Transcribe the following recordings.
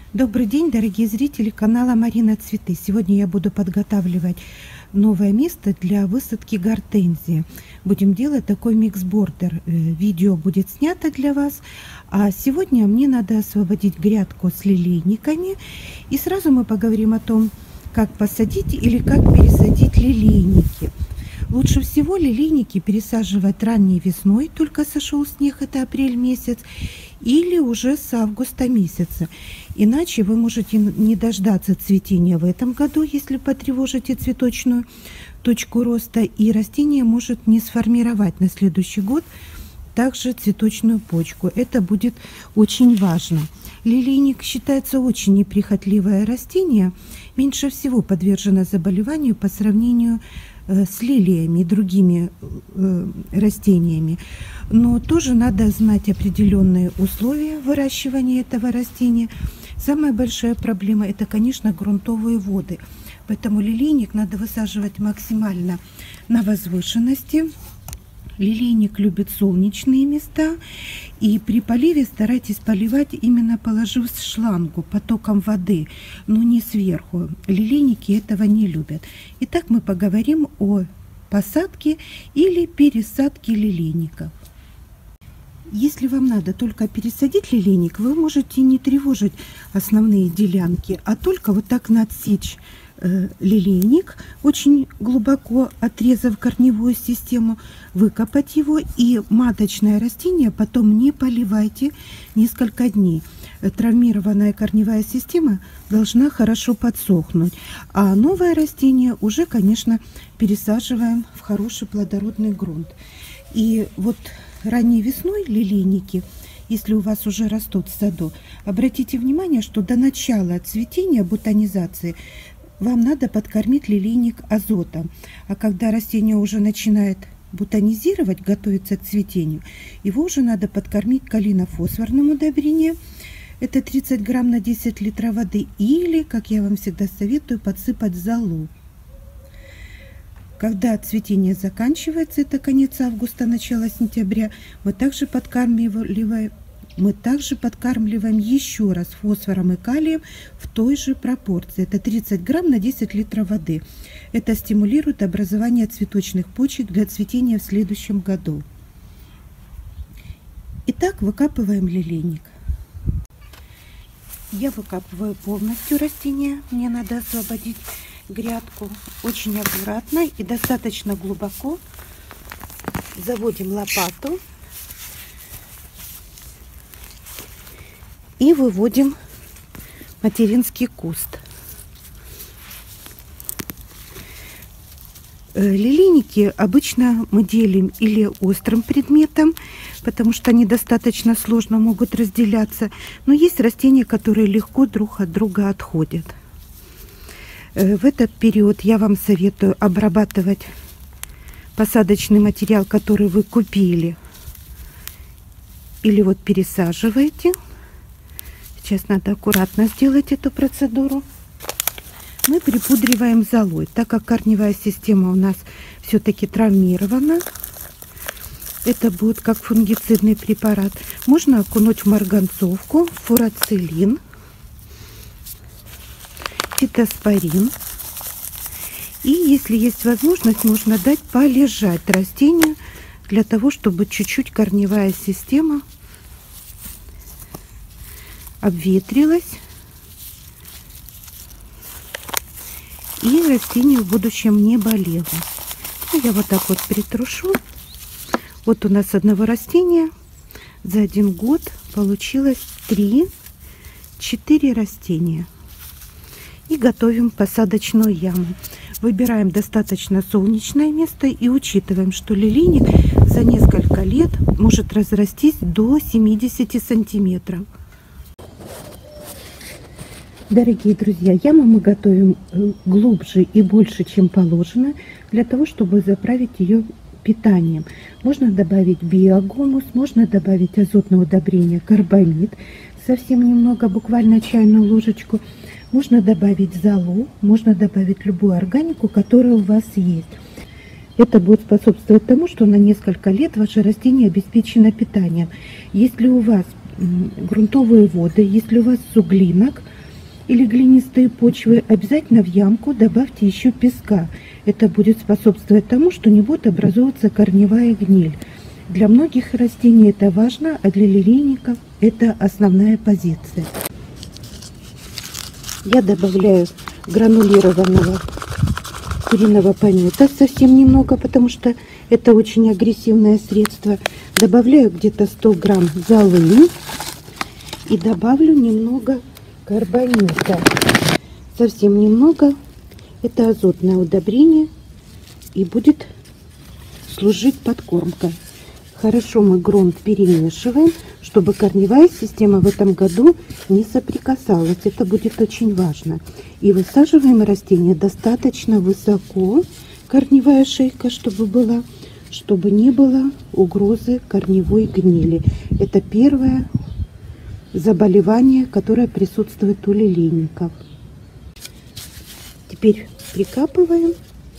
Добрый день, дорогие зрители канала Марина Цветы. Сегодня я буду подготавливать новое место для высадки гортензии. Будем делать такой микс-бордер. Видео будет снято для вас. А сегодня мне надо освободить грядку с лилейниками. И сразу мы поговорим о том, как посадить или как пересадить лилейники. Лучше всего лилейники пересаживать ранней весной, только сошел снег, это апрель месяц, или уже с августа месяца. Иначе вы можете не дождаться цветения в этом году, если потревожите цветочную точку роста, и растение может не сформировать на следующий год также цветочную почку. Это будет очень важно. Лилейник считается очень неприхотливое растение, меньше всего подвержено заболеванию по сравнению с лилиями и другими растениями. Но тоже надо знать определенные условия выращивания этого растения. Самая большая проблема – это, конечно, грунтовые воды. Поэтому лилейник надо высаживать максимально на возвышенности. Лилейник любит солнечные места, и при поливе старайтесь поливать именно положив шлангу потоком воды, но не сверху. Лилейники этого не любят. Итак, мы поговорим о посадке или пересадке лилейников. Если вам надо только пересадить лилейник, вы можете не тревожить основные делянки, а только вот так надсечь лилейник, очень глубоко отрезав корневую систему, выкопать его, и маточное растение потом не поливайте несколько дней. Травмированная корневая система должна хорошо подсохнуть, а новое растение уже, конечно, пересаживаем в хороший плодородный грунт. И вот ранней весной лилейники, если у вас уже растут в саду, обратите внимание, что до начала цветения, бутонизации, вам надо подкормить лилейник азотом. А когда растение уже начинает бутонизировать, готовится к цветению, его уже надо подкормить калийно-фосфорным удобрением. Это 30 грамм на 10 литров воды. Или, как я вам всегда советую, подсыпать золу. Когда цветение заканчивается, это конец августа, начало сентября, мы также подкармливаем еще раз фосфором и калием в той же пропорции. Это 30 грамм на 10 литров воды. Это стимулирует образование цветочных почек для цветения в следующем году. Итак, выкапываем лилейник. Я выкапываю полностью растение. Мне надо освободить грядку. Очень аккуратно и достаточно глубоко заводим лопату и выводим материнский куст. Лилейники обычно мы делим или острым предметом, потому что они достаточно сложно могут разделяться, но есть растения, которые легко друг от друга отходят. В этот период я вам советую обрабатывать посадочный материал, который вы купили, или вот пересаживаете. Сейчас надо аккуратно сделать эту процедуру. Мы припудриваем золой, так как корневая система у нас все-таки травмирована. Это будет как фунгицидный препарат. Можно окунуть в марганцовку, фурацилин, фитоспорин. И если есть возможность, можно дать полежать растению для того, чтобы чуть-чуть корневая система обветрилась и растение в будущем не болело. Я вот так вот притрушу. Вот у нас одного растения за один год получилось 3-4 растения. И готовим посадочную яму. Выбираем достаточно солнечное место и учитываем, что лилейник за несколько лет может разрастись до 70 сантиметров. Дорогие друзья, яму мы готовим глубже и больше, чем положено, для того, чтобы заправить ее питанием. Можно добавить биогумус, можно добавить азотное удобрение карбамид, совсем немного, буквально чайную ложечку. Можно добавить золу, можно добавить любую органику, которая у вас есть. Это будет способствовать тому, что на несколько лет ваше растение обеспечено питанием. Если у вас грунтовые воды, если у вас суглинок, или глинистые почвы, обязательно в ямку добавьте еще песка. Это будет способствовать тому, что не будет образовываться корневая гниль. Для многих растений это важно, а для лилейников это основная позиция. Я добавляю гранулированного куриного помета совсем немного, потому что это очень агрессивное средство. Добавляю где-то 100 грамм золы и добавлю немного карбамида. Совсем немного. Это азотное удобрение и будет служить подкормкой. Хорошо мы грунт перемешиваем, чтобы корневая система в этом году не соприкасалась. Это будет очень важно. И высаживаем растение достаточно высоко, корневая шейка, чтобы была, чтобы не было угрозы корневой гнили. Это первое заболевание, которое присутствует у лилейников. Теперь прикапываем.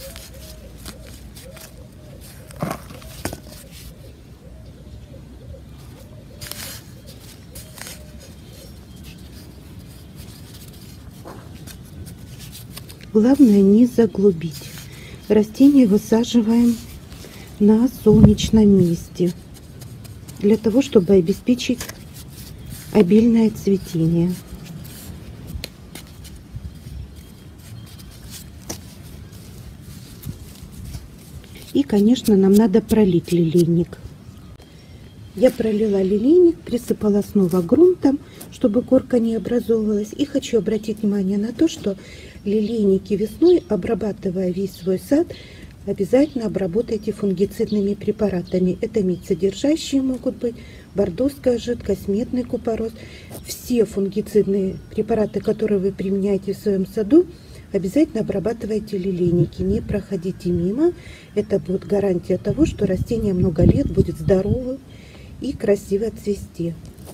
Главное не заглубить. Растение высаживаем на солнечном месте, для того, чтобы обеспечить обильное цветение. И, конечно, нам надо пролить лилейник. Я пролила лилейник, присыпала снова грунтом, чтобы корка не образовывалась. И хочу обратить внимание на то, что лилейники весной, обрабатывая весь свой сад, обязательно обработайте фунгицидными препаратами. Это медсодержащие могут быть, бордоская жидкость, медный купорос. Все фунгицидные препараты, которые вы применяете в своем саду, обязательно обрабатывайте лилейники. Не проходите мимо. Это будет гарантия того, что растение много лет будет здоровым и красиво цвести.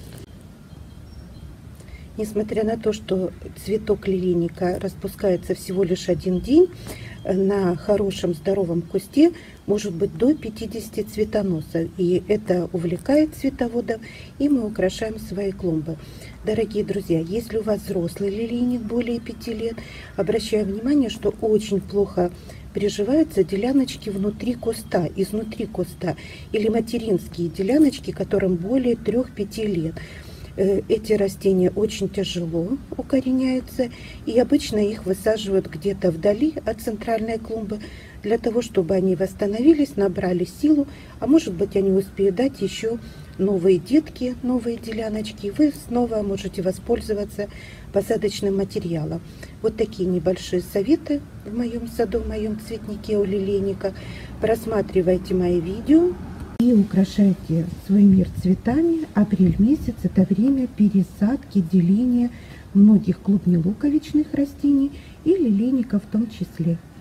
Несмотря на то, что цветок лилейника распускается всего лишь один день, на хорошем здоровом кусте может быть до 50 цветоносов. И это увлекает цветоводов, и мы украшаем свои клумбы. Дорогие друзья, если у вас взрослый лилейник более 5 лет, обращаю внимание, что очень плохо приживаются деляночки внутри куста, изнутри куста, или материнские деляночки, которым более 3-5 лет. Эти растения очень тяжело укореняются, и обычно их высаживают где-то вдали от центральной клумбы, для того, чтобы они восстановились, набрали силу, а может быть они успеют дать еще новые детки, новые деляночки. Вы снова можете воспользоваться посадочным материалом. Вот такие небольшие советы в моем саду, в моем цветнике у лилейника. Просматривайте мои видео и украшайте свой мир цветами. Апрель месяц — это время пересадки, деления многих клубнелуковичных растений и лилейника в том числе.